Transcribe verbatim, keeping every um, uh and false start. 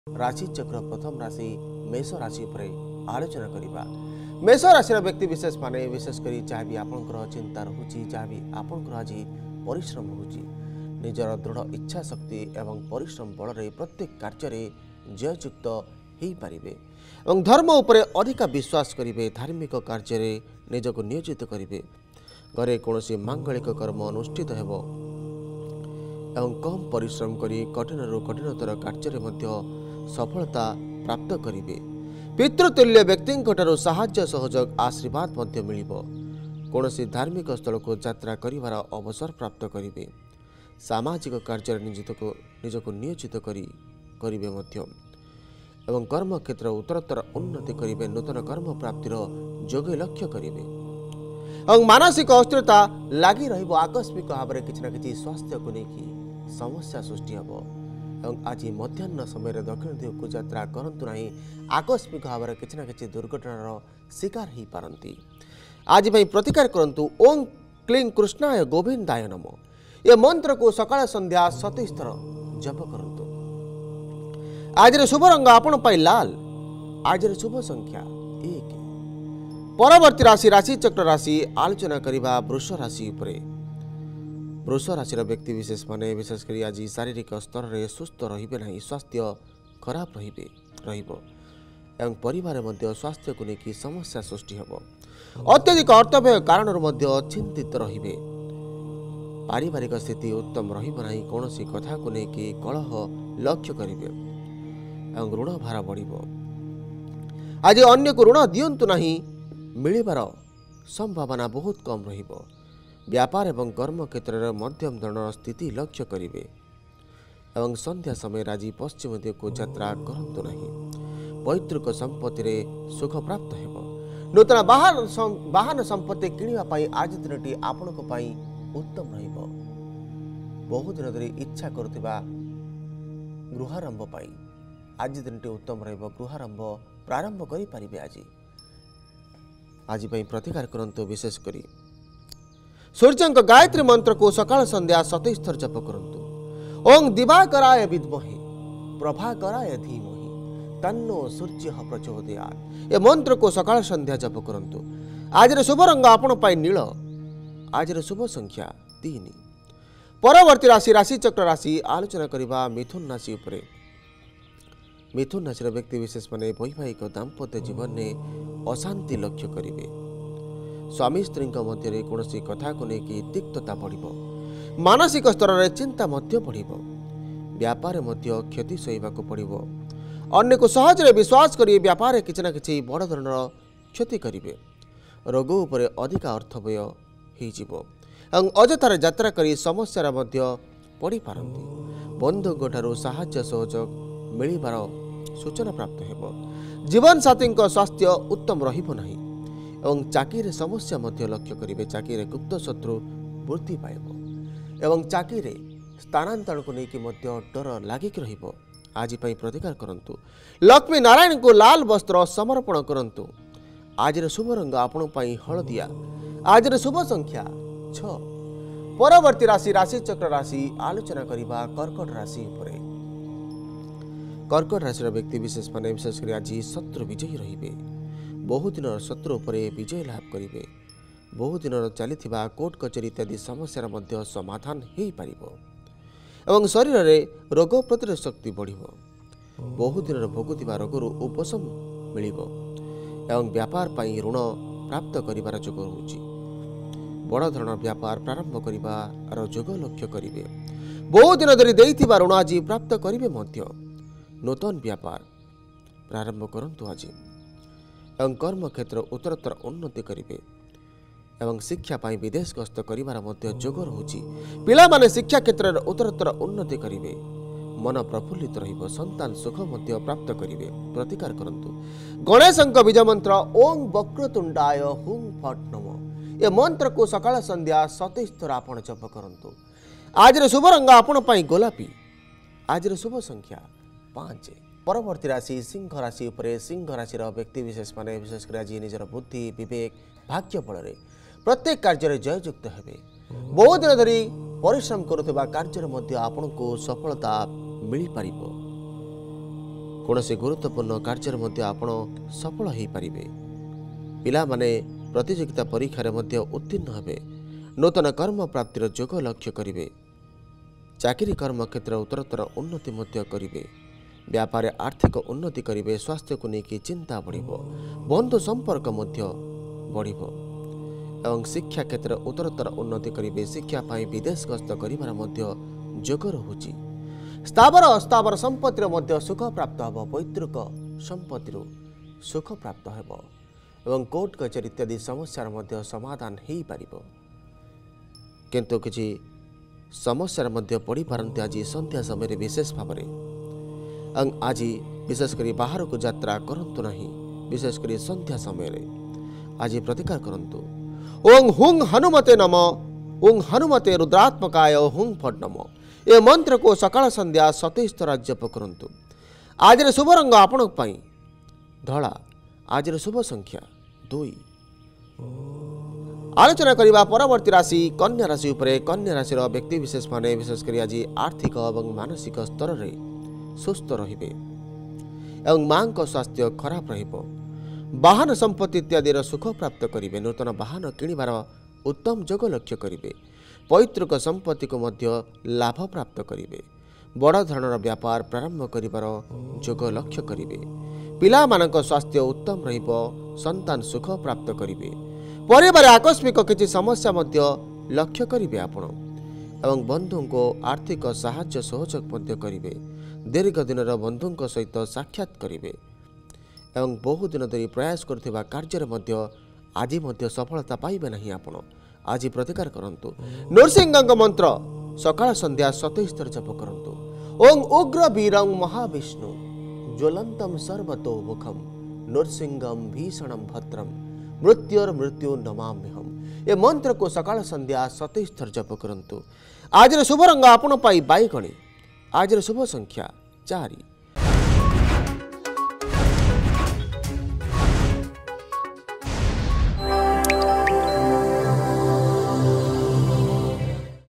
राशि चक्र प्रथम राशि मेष राशि पर आलोचना करवा। मेष राशि व्यक्ति विशेष माने विशेषकर जहाँ भी आपंकर चिंता रोचे जहाँ भी आपंकर आज परिश्रम हो निजर दृढ़ इच्छा शक्ति एवं परिश्रम बल प्रत्येक कार्य जययुक्त हो पारे और धर्म उपर अधिक विश्वास करेंगे। धार्मिक कार्य निजक नियोजित करेंगे। घरे कौन मांगलिक कर्म अनुष्ठित हो एवं कम परिश्रम करी कठिन रु कठिनतर कार्य सफलता प्राप्त करेंगे। पितृतुल्य व्यक्ति साहाय्य सहयोग आशीर्वाद मिल कौन धार्मिक स्थल को यात्रा कर अवसर प्राप्त करेंगे। सामाजिक कार्य निजित को निजक नियोजित करी करेंगे एवं कर्म क्षेत्र उत्तरोत्तर उन्नति करेंगे। नूतन कर्म प्राप्तिर जोग लक्ष्य करेंगे और मानसिक अस्थिरता लगी रहिबो। आकस्मिक भाव में किसी न कि स्वास्थ्य को लेकिन समस्या सृष्टि हे और आज मध्याह्न समय दक्षिण दिग को यात्रा करंतु नहीं। आकस्मिक भाव में किसी न कि दुर्घटनार शिकार हो पारती। आज प्रतिकार करंतु ओं क्लीं कृष्णाय गोविंदाय नमो ये मंत्र को सकाळ संध्या सतैश थर जप करंतु। आज शुभ रंग आपण पाई लाल। आज शुभ संख्या एक। परवर्ती राशि राशि चक्र राशि आलोचना करवा वृष राशि उपरे। वृष राशि व्यक्ति विशेष माने विशेषकर आज शारीरिक स्तर में सुस्थ रहिबे नहीं। स्वास्थ्य खराब रहिबे रहिबो एवं परिवार मध्य स्वास्थ्य को लेकिन समस्या सृष्टि हेबो। अत्यधिक अर्थव्यय कारण चिंतित रहिबे। पारिवारिक स्थिति उत्तम रहिबो नहीं। कौन कथा को लेकिन कलह लक्ष्य करेंगे और ऋण भार बढ़िबो। आज अन्य को ऋण दियंतु नहीं। मिलिबार संभावना बहुत कम रहिबो। व्यापार एवं कर्म क्षेत्र में मध्यम धरण स्थिति लक्ष्य करेंगे एवं संध्या समय राजी पश्चिम दिग को यात्रा करंतु नहीं। पैतृक संपत्ति रे सुख प्राप्त हेबो। नूतन वाहन वाहन संपत्ति किनिबा पई आज दिनटी आपनको पई उत्तम रहिबो। बहुत दिन धरी इच्छा करुवा गृहारंभ पाई आज दिनटी उत्तम रहिबो। गृहारंभ प्रारंभ करि पारिबे। आज आज पई प्रतिकार करंतु। विशेष करी सूर्यंक गायत्री मंत्र को सकाळ संध्या सतैश थर जप करंतु। ओं दिवाकराय विद्महे प्रभाकराय धीमहि तन्नो सूर्य प्रचोदयात् ये मंत्र को सकाळ संध्या जप करंतु। आज शुभ रंग आपण पाई नील। आज शुभ संख्या तीन। परवर्ती राशि राशि चक्र राशि आलोचना करवा मिथुन राशि उपरे। मिथुन राशि व्यक्ति विशेष माने वैवाहिक दाम्पत्य जीवन में अशांति लक्ष्य करेंगे। स्वामी स्त्री मध्य कौन कथा को लेकिन तिक्तता बढ़िबो। मानसिक स्तर में चिंता मध्य बढ़िबो। व्यापार मध्य क्षति सहिबाकु पड़िबो। अन्य को सहज विश्वास करी व्यापार किछि ना किछि बड़ धरणर क्षति करेंगे। रोग उपर अधिक अर्थ व्यय हो अजथार यात्रा करी समस्या मध्य पड़ी पारती। बंधुओं ठारू साहाय्य सहयोग मिलिबार सूचना प्राप्त हेबो। जीवन साथी स्वास्थ्य उत्तम रहिबो नहीं एवं चाकरी समस्या मध्य लक्ष्य करेंगे। चाकरी गुप्त शत्रु वृद्धि पाइबो एवं चाकरी स्थानांतरण को लेकिन मध्य डर लागिक रहिबो। आज पई प्रतिकार करंतु। लक्ष्मी नारायण को लाल वस्त्र समर्पण करंतु। आज शुभ रंग आपण पई हलदिया। आज शुभ संख्या छ। परवर्ती राशि राशि चक्र राशि आलोचना करवा कर्कट राशि उपरे। कर्कट राशि व्यक्ति विशेष माने विशेषकर आज शत्रु विजयी रहिबे। बहुत दिन शत्रु उपर विजय लाभ करेंगे। बहुत दिन चली कोर्ट कचेरी इत्यादि समस्या मध्य समाधान हो पारिबो एवं शरीर में रोग प्रतिरोध शक्ति बढ़िबो। बहुत दिन भोगुवा रोगर उपशम मिलिबो एवं व्यापार पाई ऋण प्राप्त करिवार जोग होउची। बड़ धरण व्यापार प्रारंभ करिवार जोग लक्ष्य करेंगे। बहुत दिन धरी देइथिबा ऋण आज प्राप्त करेंगे। मध्य नूतन व्यापार प्रारंभ करंतु। आज एवं कर्म क्षेत्र उत्तरोत्तर उन्नति करेंगे एवं शिक्षा पाई विदेश गस्त करिवार मध्य जोग रहुची। पिला माने शिक्षा क्षेत्र में उत्तरोत्तर उन्नति करेंगे। मन प्रफुल्लित रहिबो। संतान सुख मध्य प्राप्त करेंगे। प्रतिकार करंतु। गणेशंक बीज मंत्र ओं वक्रतुंडाय हुं फट नमो ये मंत्र को सकाळ संध्या सतैश थर आपण जप करंतु। आज शुभ रंग आपण पाई गोलापी। आज शुभ संख्या पांच। परवर्ती राशि सिंह राशि उपरे। सिंह राशि व्यक्ति विशेष माने विशेषकर आज निजर बुद्धि विवेक भाग्य बल प्रत्येक कार्य जययुक्त हेबे। बहुत दिन धरी परिश्रम करुवा कार्य मध्य आपण को सफलता मिल पारिबो। कौन से गुरुत्वपूर्ण कार्य मध्य आपण सफल हो पारे। पिला माने प्रतियोगिता परीक्षा मध्य उत्तीर्ण हेबे। नूतन कर्म प्राप्तिर जोग लक्ष्य करिवे। चाकरी कर्म क्षेत्र उत्तरोत्तर उन्नति मध्य करिवे। व्यापार आर्थिक उन्नति करिवे। स्वास्थ्य को लेकिन चिंता बढ़िबो। बंधु संपर्क मध्य बढ़िबो एवं शिक्षा क्षेत्र उत्तरोत्तर उन्नति करिवे। शिक्षा पाई विदेश गस्त करिवार मध्य जोग रहुछि। स्थावर अस्थावर संपत्तिर मध्य सुख प्राप्त हेबो। पैतृक संपत्तिर सुख प्राप्त हेबो एवं कोर्ट कचेरी इत्यादि समस्यार मध्य समाधान हो पारिबो। किंतु किछि समस्यार मध्य पड़ी पारंते आज संध्या समय विशेष भाव में। आज विशेषकर बाहर को यात्रा करंतु नहीं। विशेषकर संध्या समय आज प्रतिकार करंतु। ओं हुं हनुमते नम। ओं हनुमते रुद्रात्मकाय हुं फट नम। ए मंत्र को सकाळ संध्या सतैश थर जप करंतु। आज शुभ रंग आपण पाई धला। आज शुभ संख्या दुई। आलोचना करिबा परवर्ती राशि कन्या राशि उपरे। कन्या राशि व्यक्ति विशेष माने विशेषकर आज आर्थिक और मानसिक स्तर रे सुस्थ रहिबे एवं मां को स्वास्थ्य खराब रहिबो। वाहन संपत्ति इत्यादि सुख प्राप्त करिवे। नूतन वाहन किणिबार उत्तम जोग लक्ष्य करिवे। पैतृक संपत्ति को मध्य लाभ प्राप्त करिवे। बड़ धरणर व्यापार प्रारंभ करिबार जोग लक्ष्य करिवे। पिला मानक स्वास्थ्य उत्तम रहिबो। संतान सुख प्राप्त करिवे। परिवार आकस्मिक किसी समस्या मध्य लक्ष्य करिवे आपण एवं बंधु को आर्थिक साहाय्य सहयोग मध्य करिवे। दीर्घ दिन बंधु सहित साक्षात करिवे एवं बहु दिन धरी प्रयास करथिबा कार्य मध्य आज मध्य सफलता पाइबे नहीं। आपण आज प्रतिकार करंतु। नृसिंह मंत्र सकाळ संध्या सतैश थर जप करंतु। ओं उग्र वीरं महाविष्णु ज्वलंतम सर्वतो मुखम नृसिंहम भीषणम भद्रम मृत्युर मृत्यु नमाम्यहम। ए मंत्र को सकाळ संध्या सतैश थर जप करंतु। आज शुभ रंग आपण पाई बाईगणी। आज शुभ संख्या चारि।